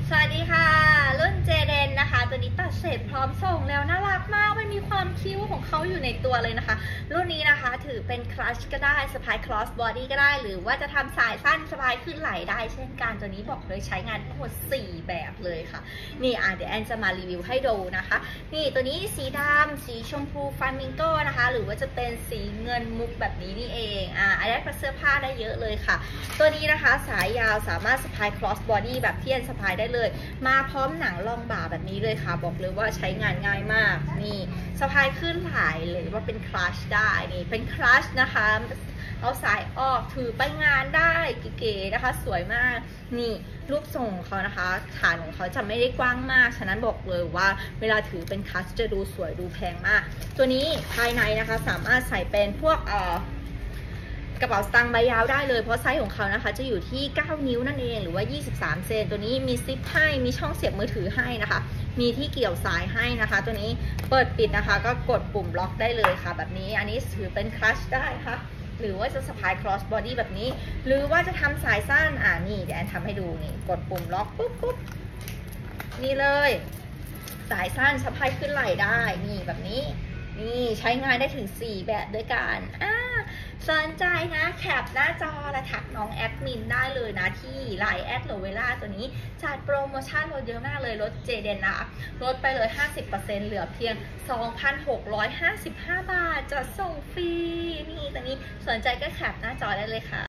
สวัสดีค่ะรุ่นเจเดนนะคะตัวนี้ตัดเสร็จพร้อมส่งแล้วน่ารักมากมันมีความคิ้วของเขาอยู่ในตัวเลยนะคะรุ่นนี้นะคะถือเป็นคลัชก็ได้สะพายคลอสบอดี้ก็ได้หรือว่าจะทำสายสั้นสะพายขึ้นไหล่ได้เช่นกันตัวนี้บอกเลยใช้งานทั้งหมด4แบบเลยค่ะนี่เดี๋ยวแอนจะมารีวิวให้ดูนะคะนี่ตัวนี้สีดำสีชมพูฟลามิงโกนะคะหรือว่าจะเป็นสีเงินมุกแบบนี้นี่เองอันนี้เป็นเสื้อผ้าได้เยอะเลยค่ะตัวนี้นะคะสายยาวสามารถสะพายคลอสบอดี้แบบที่แอนสะพายได้เลยมาพร้อมหนังรองบ่าแบบนี้เลยค่ะบอกเลยว่าใช้งานง่ายมากนี่สะพายขึ้นไหล่เลยว่าเป็นคลัชได้นี่เป็นคลัชนะคะเอาสายออกถือไปงานได้เก๋ๆนะคะสวยมากนี่รูปทรงของเขานะคะฐานของเขาจะไม่ได้กว้างมากฉะนั้นบอกเลยว่าเวลาถือเป็นคลัชจะดูสวยดูแพงมากตัวนี้ภายในนะคะสามารถใส่เป็นพวกกระเป๋าสตางค์ใบยาวได้เลยเพราะไซส์ของเขานะคะจะอยู่ที่9นิ้วนั่นเองหรือว่า23เซนตัวนี้มีซิปให้มีช่องเสียบมือถือให้นะคะมีที่เกี่ยวสายให้นะคะตัวนี้เปิดปิดนะคะก็กดปุ่มล็อกได้เลยค่ะแบบนี้อันนี้ถือเป็นคลัชได้ค่ะหรือว่าจะสะพาย cross body แบบนี้หรือว่าจะทำสายสั้นนี่เดี๋ยวแอนทำให้ดูนี่กดปุ่มล็อกปุ๊บนี่เลยสายสั้นสะพายขึ้นไหล่ได้นี่แบบนี้นี่ใช้งานได้ถึง4แบบด้วยกันสนใจนะแคปหน้าจอและทักน้องแอดมินได้เลยนะที่ LINE แอดโลเวล่าตัวนี้จัดโปรโมชั่นลดเยอะมากเลยลดเจเดนนะลดไปเลย 50% เหลือเพียง 2,655 บาทจะส่งฟรีนี่ตัวนี้สนใจก็แคปหน้าจอได้เลยค่ะ